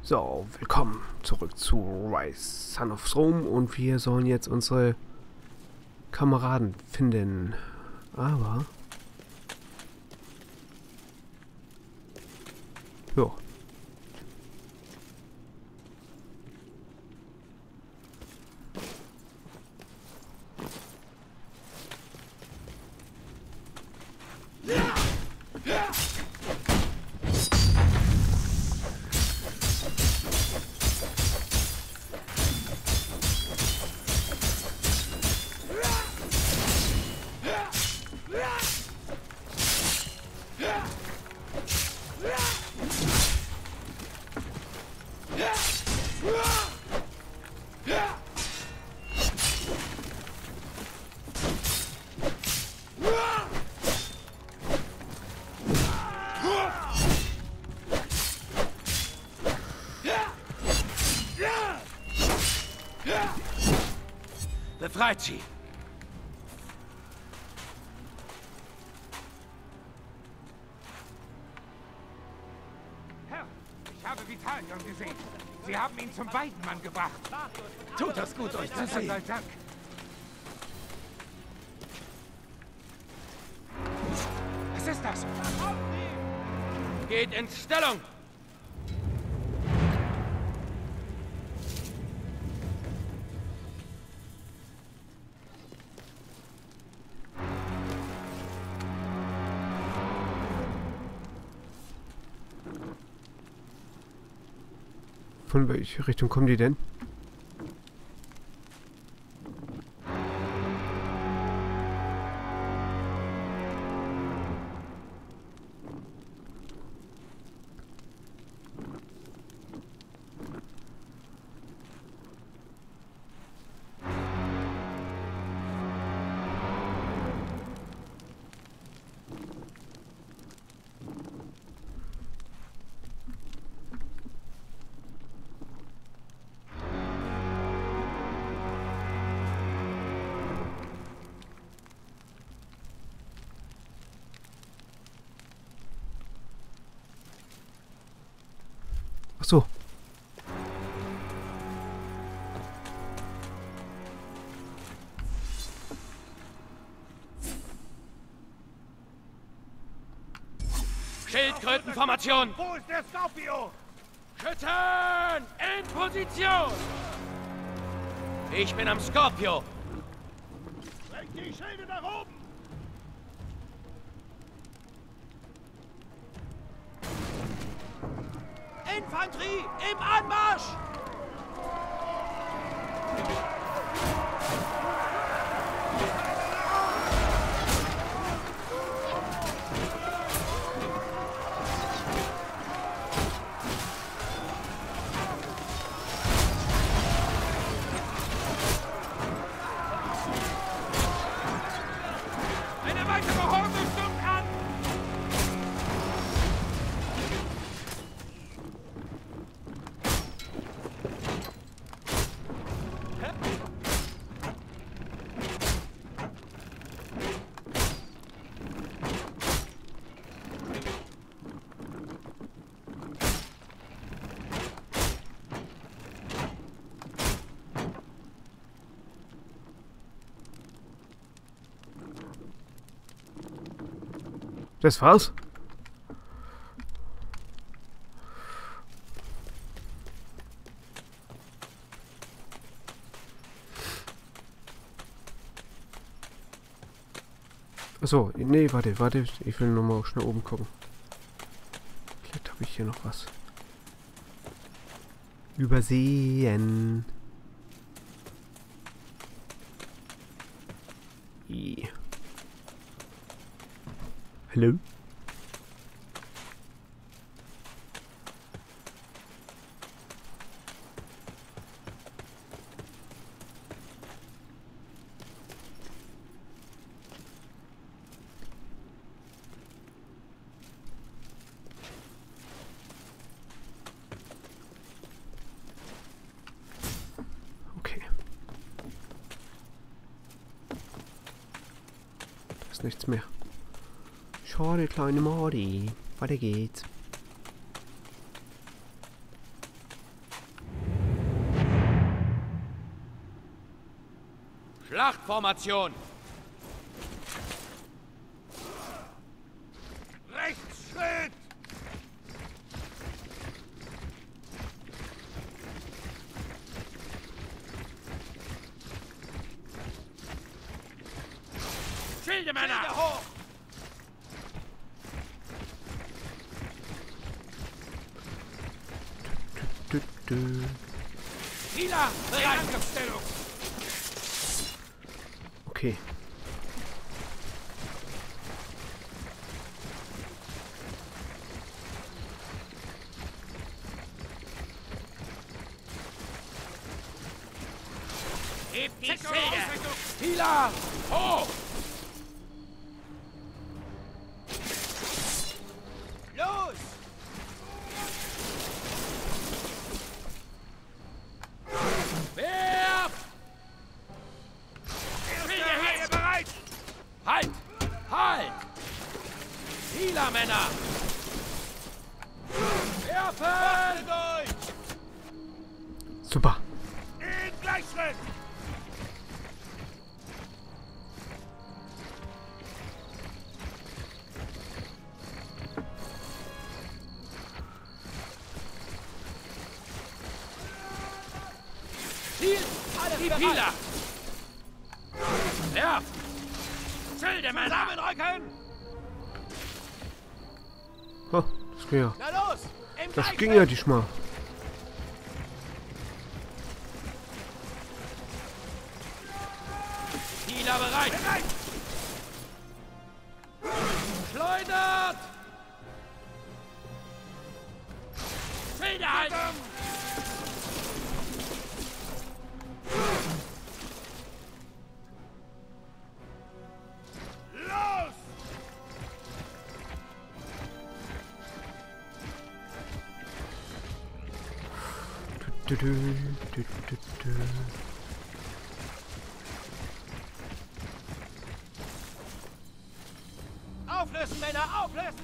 So, willkommen zurück zu Rise Son of Rome und wir sollen jetzt unsere Kameraden finden. Aber... Jo. Befreit sie! Herr, ich habe Vitalion gesehen. Sie haben ihn zum Weidenmann gebracht. Tut das gut, euch zu Gott sei sehen. Dank. Was ist das? Geht in Stellung! Von welcher Richtung kommen die denn? Ach so. Schildkrötenformation! Wo ist der Scorpio? Schützen! In Position! Ich bin am Scorpio! Bringt die Schilde nach oben! Infanterie im Anmarsch! Eine weitere Horde stürmt an! Das war's? Achso, nee, warte. Ich will nur mal schnell oben gucken. Vielleicht habe ich hier noch was übersehen. I. Hallo? Okay. Da ist nichts mehr. Schade, kleine Mari. Weiter geht's. Formation. Rechtsschritt! Schilde, Männer! Schilde hoch! Hila, bereit! Angriffsstellung! Okay. Hebt die Sektor, Schilde! Ausrichtung! Hila, hoch! Los! Werf! Erste Reihe bereit! Halt! Halt! Hila, Männer! Werfen! Durch! Super. In Gleichschritt! Ziel! Die Pila! Werf! Schilde, Männer! Zusammenrücken! Oh, das ging ja. Na los! Im Das Gleichschritt! ging ja diesmal. Hila bereit! Schleudert! Schilde halten! Los! Du, du, du, du, du. Auflösen, Männer, auflösen!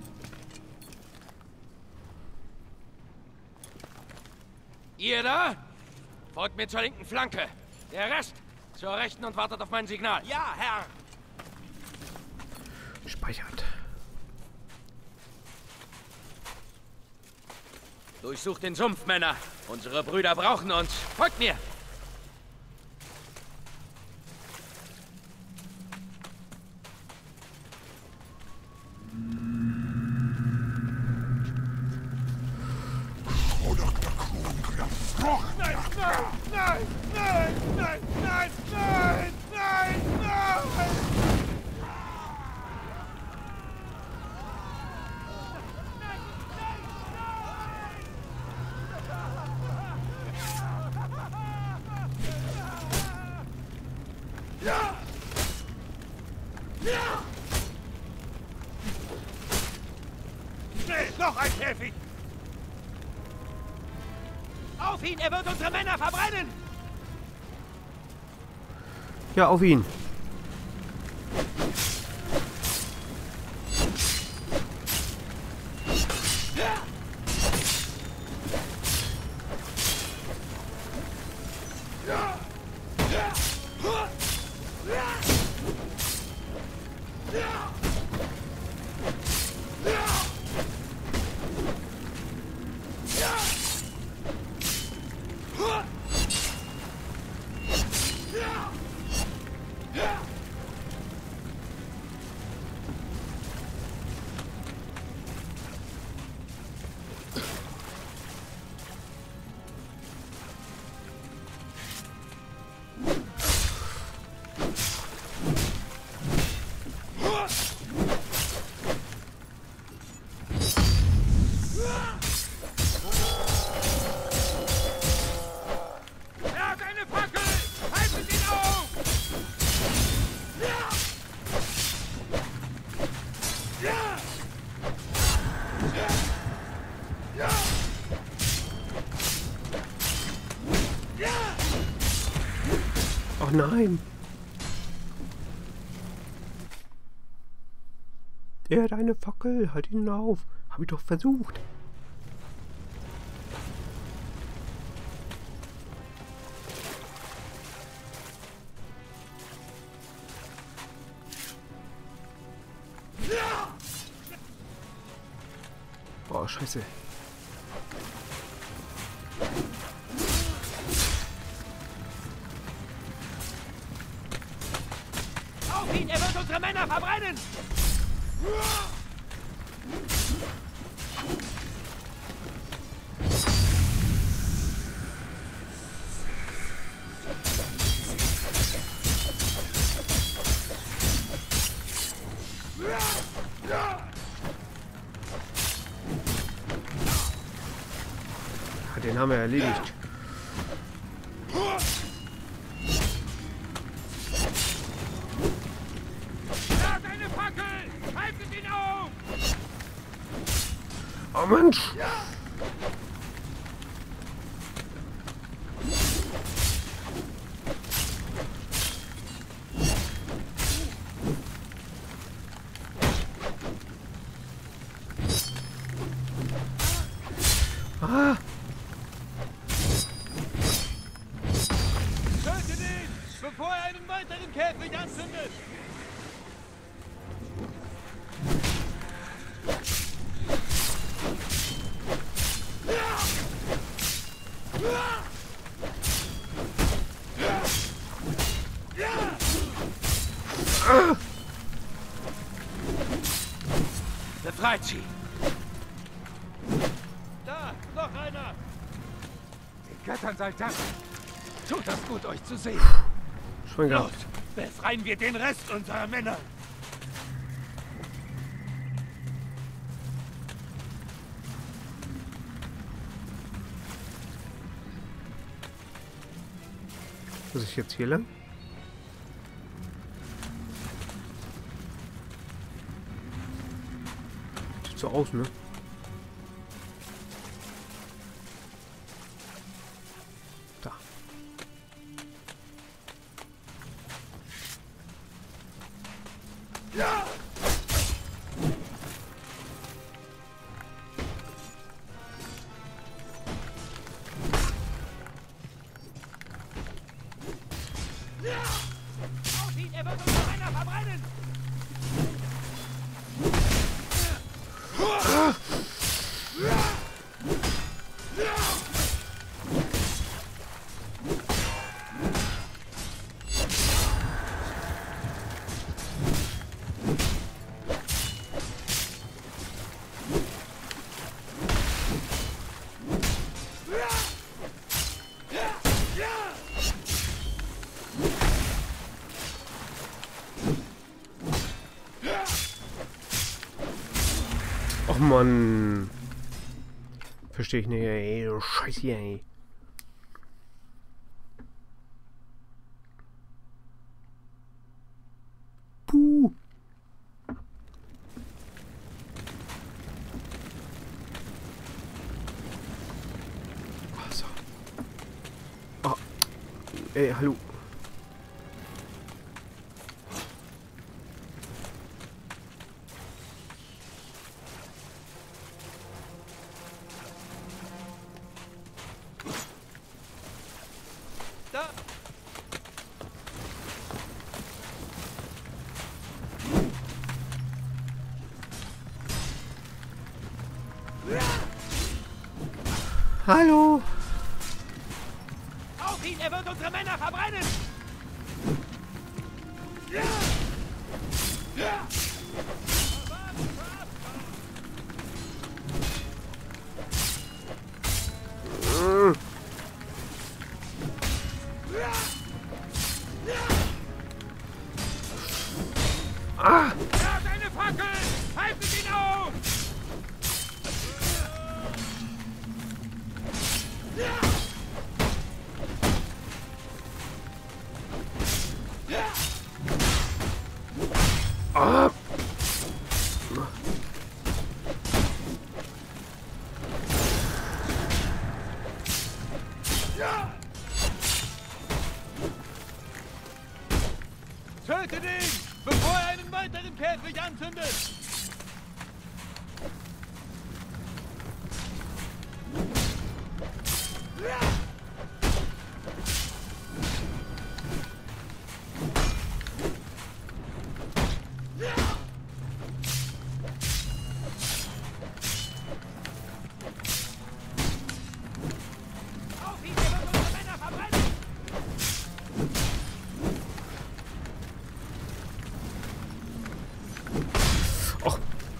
Ihr da? Folgt mir zur linken Flanke. Der Rest zur rechten und wartet auf mein Signal. Ja, Herr! Speichert. Durchsucht den Sumpf, Männer. Unsere Brüder brauchen uns. Folgt mir! Nein, nein, nein, nein, nein, nein, nein, nein, nein! Ja! Ja! Schnell, noch ein Käfig! Auf ihn! Er wird unsere Männer verbrennen! Ja, auf ihn. Er hat eine Fackel! Haltet ihn auf! Ja! Ja! Ja! Ja! Oh nein. Er hat eine Fackel. Halt ihn auf. Hab ich doch versucht. Oh, scheiße. Auf ihn! Er wird unsere Männer verbrennen! Den haben wir erledigt. Da ist eine Fackel! Haltet ihn auf! Oh Mensch! Ah! Tötet ihn, bevor er einen weiteren Käfig anzündet! Befreit sie! Da, noch einer! Den Göttern sei Dank! Tut das gut, euch zu sehen! Schon Los, gehabt. befreien wir den Rest unserer Männer! Muss ich jetzt hier lang? Sieht so aus, ne? Da. Auf ihn, er wird unsere Männer verbrennen! Och Mann. Verstehe ich nicht, ey. Du Scheiße, ey. Puh. Ach so. Oh. Ey, hallo. Da! Hallo. Auf ihn, er wird unsere Männer verbrennen! Ah. Da ist eine Fackel! Haltet ihn auf! Ah. Tötet ihn, bevor er einen weiteren Käfig anzündet!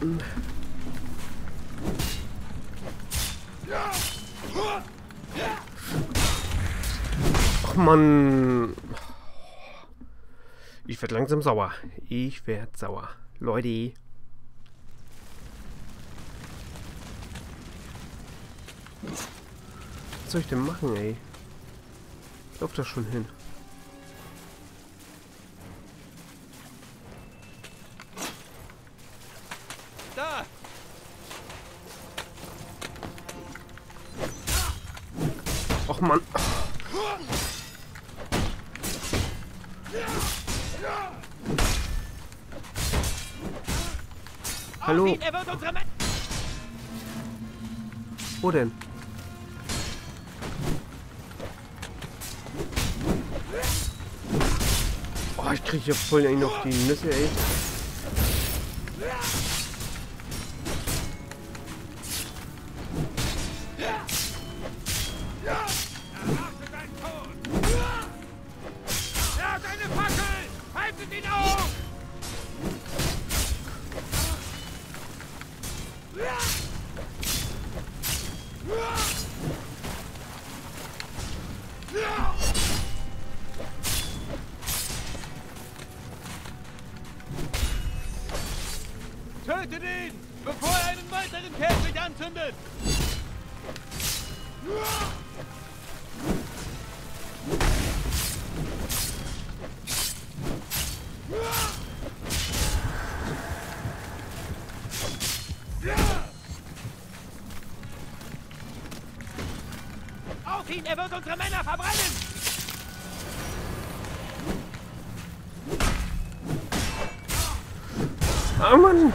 Ach Mann. Ich werde langsam sauer. Ich werde sauer. Leute. Was soll ich denn machen, ey? Ich lauf da schon hin. Da! Och Mann. Hallo. Er wird unsere Männer. Wo denn? Oh, ich kriege hier voll noch die Nüsse, ey. Tötet ihn, bevor er einen weiteren Käfig anzündet! Auf ihn, er wird unsere Männer verbrennen! Ah, Mann!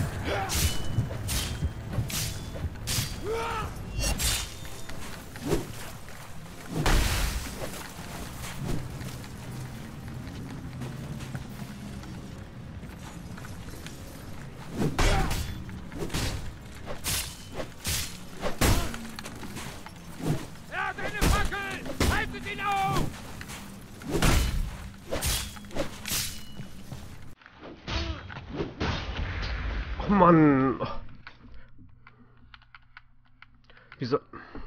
Er hat eine Fackel! Haltet ihn auf! Oh Mann! Wieso?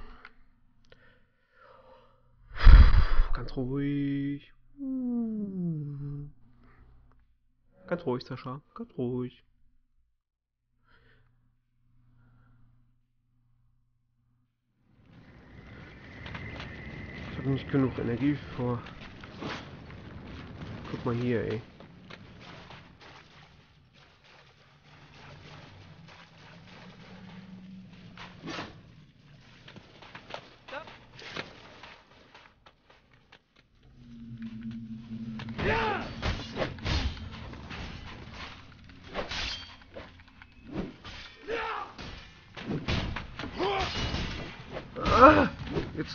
Ganz ruhig. Ganz ruhig, Sascha. Ganz ruhig. Ich habe nicht genug Energie vor. Guck mal hier, ey. Ah, jetzt.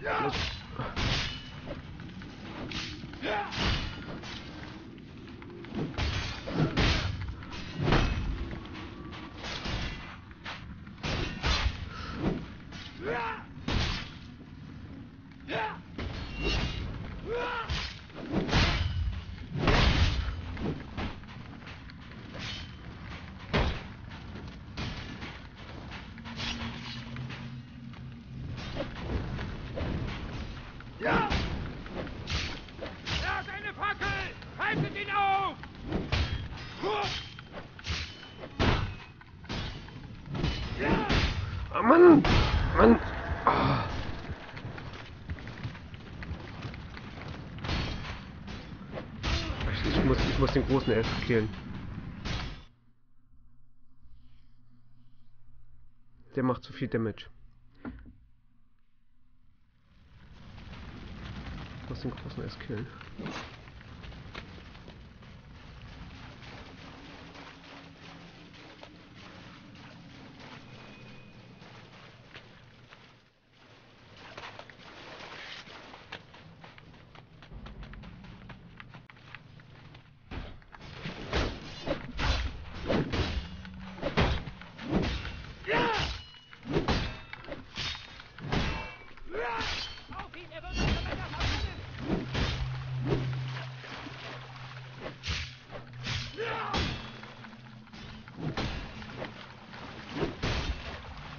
Ja! Er hat eine Fackel! Haltet ihn auf! Ah, Mann! Mann! Ah. Ich muss den großen Elf killen. Der macht zu viel Damage. Ich muss den großen erst killen.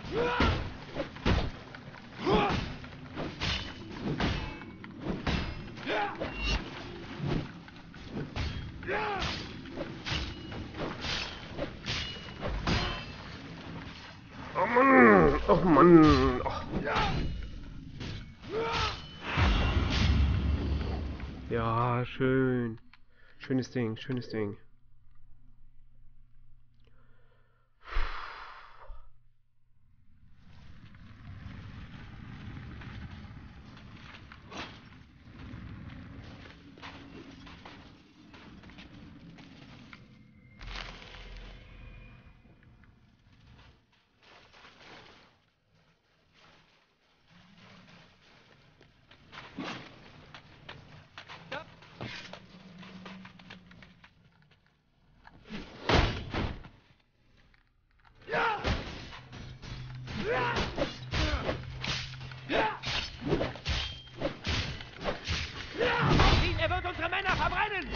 Oh Mann! Oh Mann! Oh. Ja, schön. Schönes Ding, schönes Ding. Er wird unsere Männer verbrennen!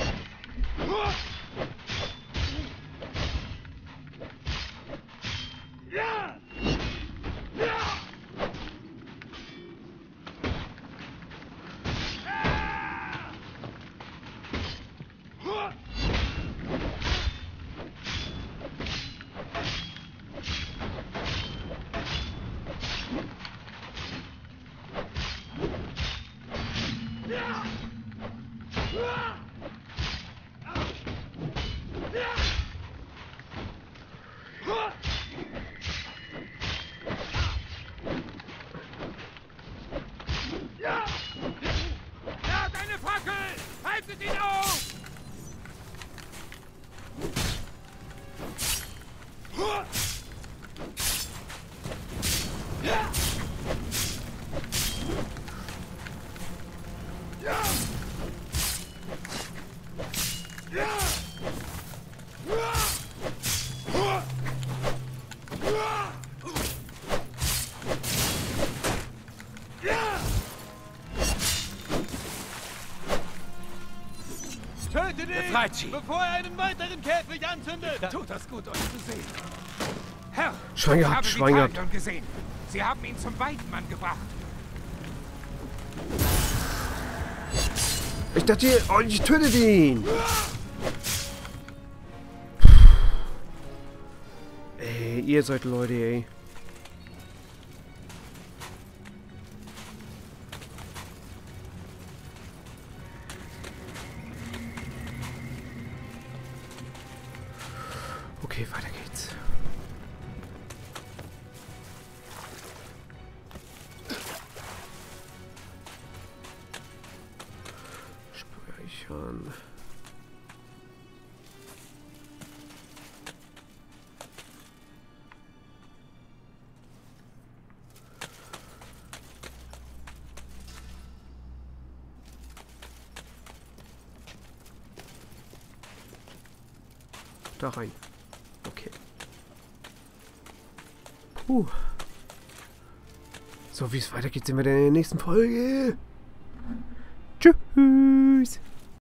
Ja, deine Fackel! Haltet ihn auf! Tötet ihn! Befreit sie! Bevor er einen weiteren Käfig anzündet! Tut das gut, euch zu sehen. Herr, Schwein ich gehabt, habe Schwein gehabt. Vitalion gesehen. Sie haben ihn zum Weidmann gebracht. Ich dachte, oh, ich töte ihn! Ey, ihr seid Leute, ey. Okay, weiter geht's. Speichern. Da rein. Okay. Puh. So, wie es weitergeht, sehen wir dann in der nächsten Folge. Tschüss.